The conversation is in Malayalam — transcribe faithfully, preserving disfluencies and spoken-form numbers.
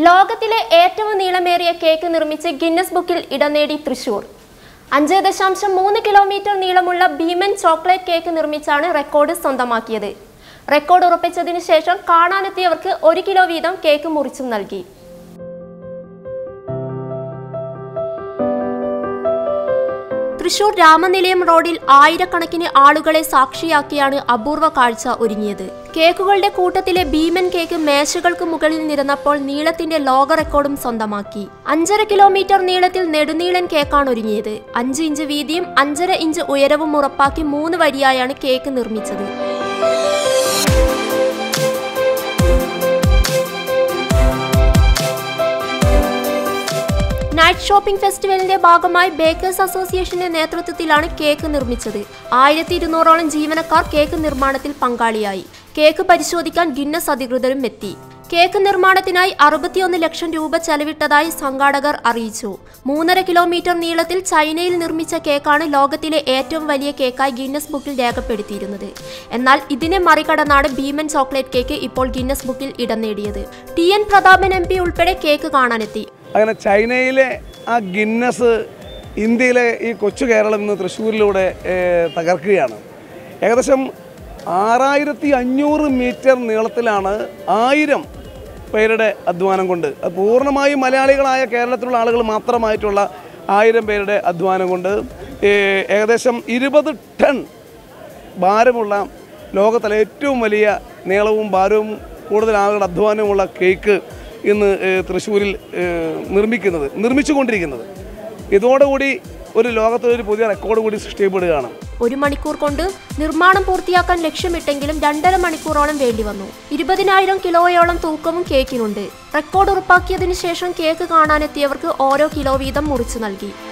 ലോകത്തിലെ ഏറ്റവും നീളമേറിയ കേക്ക് നിർമ്മിച്ച് ഗിന്നസ് ബുക്കിൽ ഇടം നേടി തൃശൂർ. അഞ്ച് ദശാംശം മൂന്ന് കിലോമീറ്റർ നീളമുള്ള ഭീമൻ ചോക്ലേറ്റ് കേക്ക് നിർമ്മിച്ചാണ് റെക്കോർഡ് സ്വന്തമാക്കിയത്. റെക്കോർഡ് ഉറപ്പിച്ചതിനു ശേഷം കാണാനെത്തിയവർക്ക് ഒരു കിലോ വീതം കേക്ക് മുറിച്ചും നൽകി. തൃശൂർ രാമനിലയം റോഡിൽ ആയിരക്കണക്കിന് ആളുകളെ സാക്ഷിയാക്കിയാണ് അപൂർവ കാഴ്ച ഒരുങ്ങിയത്. കേക്കുകളുടെ കൂട്ടത്തിലെ ഭീമൻ കേക്ക് മേശകൾക്ക് മുകളിൽ നിരന്നപ്പോൾ നീളത്തിന്റെ ലോക റെക്കോർഡും സ്വന്തമാക്കി. അഞ്ചര കിലോമീറ്റർ നീളത്തിൽ നെടുനീളൻ കേക്കാണ് ഒരുങ്ങിയത്. അഞ്ച് ഇഞ്ച് വീതിയും അഞ്ചര ഇഞ്ച് ഉയരവും ഉറപ്പാക്കി മൂന്ന് വരിയായാണ് കേക്ക് നിർമ്മിച്ചത്. നൈറ്റ് ഷോപ്പിംഗ് ഫെസ്റ്റിവലിന്റെ ഭാഗമായി ബേക്കേഴ്സ് അസോസിയേഷന്റെ നേതൃത്വത്തിലാണ് കേക്ക് നിർമ്മിച്ചത്. ആയിരത്തി ഇരുന്നൂറോളം ജീവനക്കാർ കേക്ക് നിർമ്മാണത്തിൽ പങ്കാളിയായി. കേക്ക് പരിശോധിക്കാൻ ഗിന്നസ് അധികൃതരും എത്തി. കേക്ക് നിർമ്മാണത്തിനായി അറുപത്തിയൊന്ന് ലക്ഷം രൂപ ചെലവിട്ടതായി സംഘാടകർ അറിയിച്ചു. മൂന്നര കിലോമീറ്റർ നീളത്തിൽ ചൈനയിൽ നിർമ്മിച്ച കേക്കാണ് ലോകത്തിലെ ഏറ്റവും വലിയ കേക്കായി ഗിന്നസ് ബുക്കിൽ രേഖപ്പെടുത്തിയിരുന്നത്. എന്നാൽ ഇതിനെ മറികടന്നാണ് ഭീമൻ ചോക്ലേറ്റ് കേക്ക് ഇപ്പോൾ ഗിന്നസ് ബുക്കിൽ ഇടം നേടിയത്. T N Prathapan M P ഉൾപ്പെടെ കേക്ക് കാണാനെത്തി. അങ്ങനെ ചൈനയിലെ ആ ഗിന്നസ് ഇന്ത്യയിലെ ഈ കൊച്ചു കേരളം ഇന്ന് തൃശ്ശൂരിലൂടെ തകർക്കുകയാണ്. ഏകദേശം ആറായിരത്തി അഞ്ഞൂറ് മീറ്റർ നീളത്തിലാണ് ആയിരം പേരുടെ അധ്വാനം കൊണ്ട്, അത് പൂർണ്ണമായും മലയാളികളായ കേരളത്തിലുള്ള ആളുകൾ മാത്രമായിട്ടുള്ള ആയിരം പേരുടെ അധ്വാനം കൊണ്ട് ഏകദേശം ഇരുപത് ടൺ ഭാരമുള്ള ലോകത്തിലെ ഏറ്റവും വലിയ നീളവും ഭാരവും കൂടുതൽ ആളുകളുടെ അധ്വാനവുമുള്ള കേക്ക് ഇന്ന് തൃശ്ശൂരിൽ നിർമ്മിക്കുന്നത് നിർമ്മിച്ചുകൊണ്ടിരിക്കുന്നത് ഇതോടുകൂടി ഒരു ലോകത്തൊരു പുതിയ റെക്കോർഡ് കൂടി സൃഷ്ടിക്കപ്പെടുകയാണ്. ഒരു മണിക്കൂർ കൊണ്ട് നിർമ്മാണം പൂർത്തിയാക്കാൻ ലക്ഷ്യമിട്ടെങ്കിലും രണ്ടര മണിക്കൂറോളം വേണ്ടി വന്നു. ഇരുപതിനായിരം കിലോയോളം തൂക്കവും കേക്കിനുണ്ട്. റെക്കോർഡ് ഉറപ്പാക്കിയതിനു ശേഷം കേക്ക് കാണാനെത്തിയവർക്ക് ഓരോ കിലോ വീതം മുറിച്ചു നൽകി.